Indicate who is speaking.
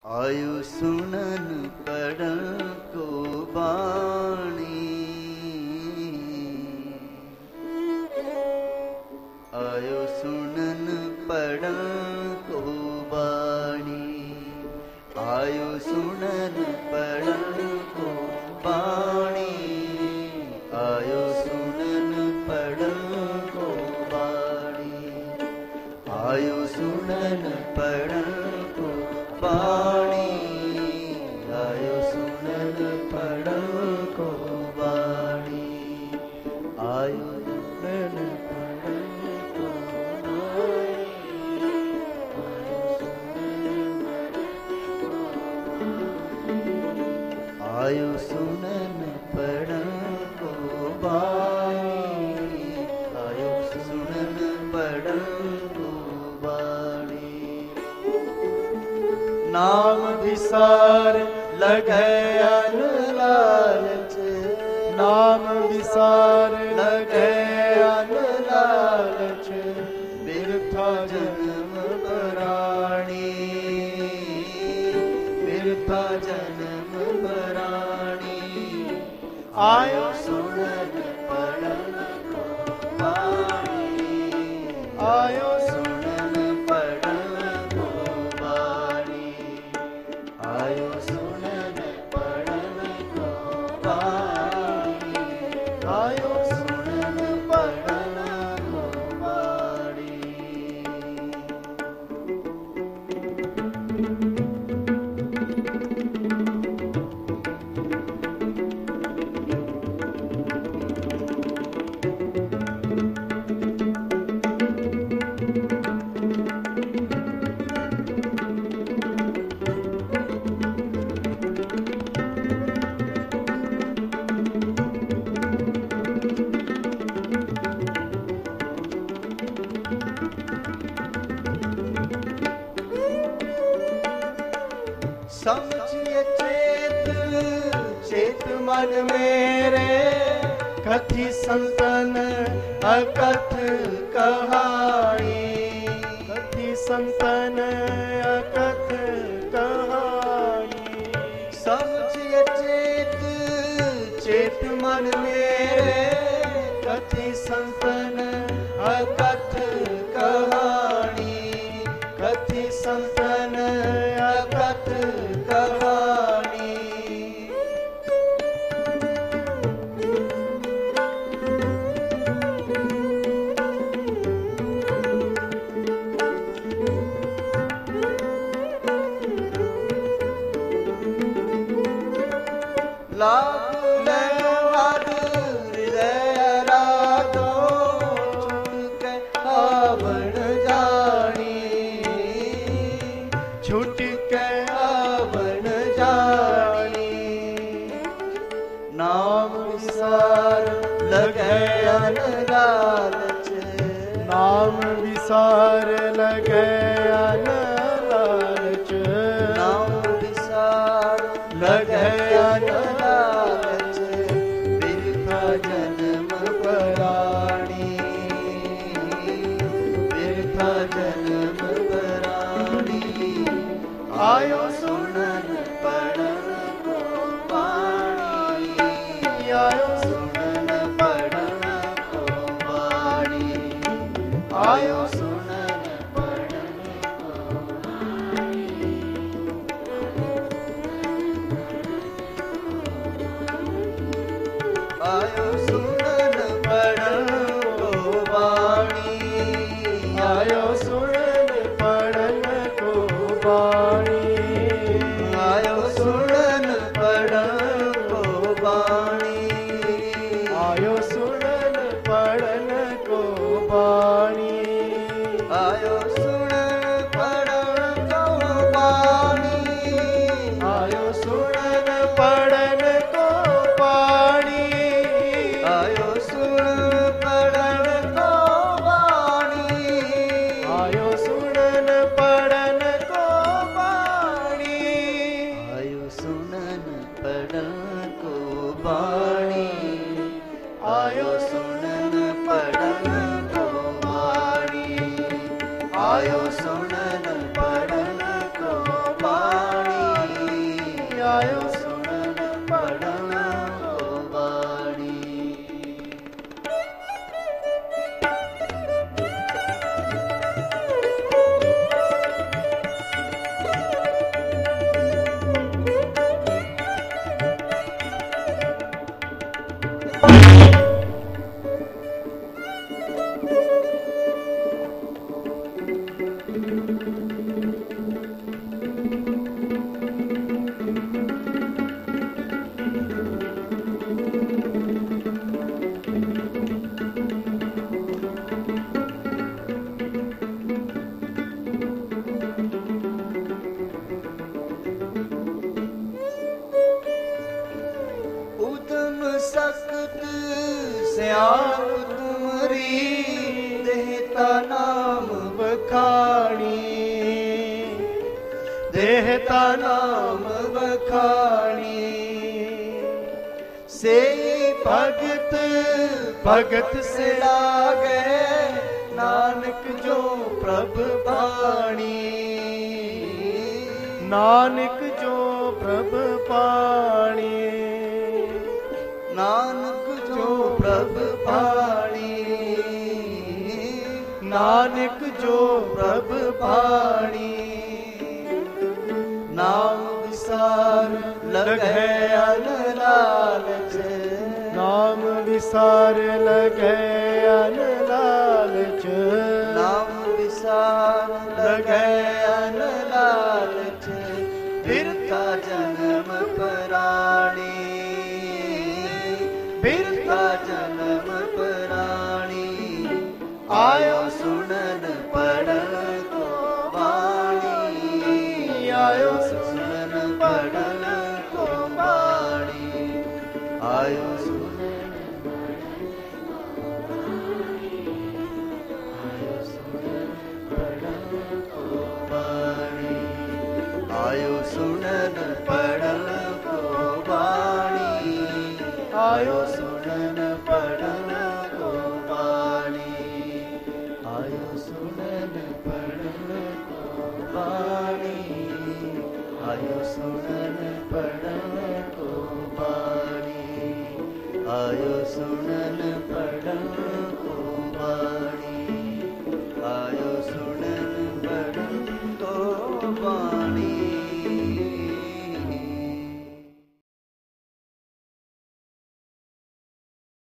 Speaker 1: आयु सुनन पढ़न को बाणी, आयु सुनन पढ़न को बाणी, आयु सुनन पढ़न को बाणी, आयु सुनन पढ़न को बाणी, आयु सुनन पढ़न को बाणी, आयु सुनन पढ़न को बाणी, आयु सुनन पढ़न को बाणी, आयु सुनन पढ़न को बाणी, आयु सुनन पढ़न को बाणी। नाम विसार लगे अन लालच, नाम विसार लगे अन लालच, बिरथा जन्म बराणी, बिरथा जन्म बराणी, आयो सुनन पढ़न को बाणी, आयो सुनन पढ़न को बाणी, आयो सुनन पढ़न को बाणी, आयो सुनन पढ़न को बाणी। समझिए चेत चेत मन मेरे, कथि संतन अकथ कहानी, कथि संतन अकथ कहानी। समझिए चेत चेत मन मेरे, कथि संतन अकथ कहानी, कथि संतन अकथ कहानी। लाग ले वाद हृदय राधो, छूट के आवण जानी, छूट के आवण जानी। नाम विसार लगे अन लालच, नाम विसार लगे अन लालच, नाम विसार लगे अन लालच, बिरथा जन्म बराणी, बिरथा जन्म बराणी, आयो सुनन पढ़न को बाणी, आयो सुनन पढ़न को बाणी, आयो सुनन पढ़न को बाणी, आयो सुनन पढ़न को बाणी, आयो सुनन पढ़न को बाणी, आयो सुनन पढ़न को बाणी, आयो सुनन पढ़न को बाणी, आयो सुनन पढ़न को बाणी, आयो सुनन पढ़न को बाणी, आयो सुनन पढ़न को बाणी, आयो सुनन पढ़न को बाणी। देहता नाम बखानी। से भगत भगत से लागे, नानक जो प्रभ पाणी। नानक जो प्रभ पाणी। नानक जो प्रभ पाणी। नानक जो प्रभ पाणी। नाम विसार लगे अन लालच। नाम विसार लगे अन लालच। नाम विसार लगे अन लालच। बिरता जन्म पराणी। बिरता जन्म पराणी। आयो सुनन पढ़न को बाणी। आयो सुनन पढ़न को बाणी। आयो सुनन पढ़न को बाणी। आयो सुनन पढ़न को बाणी। आयो सुनन पढ़न को बाणी। आयो सुनन पढ़न को बाणी। आयो सुनन पढ़न को बाणी। आयो सुनन पढ़न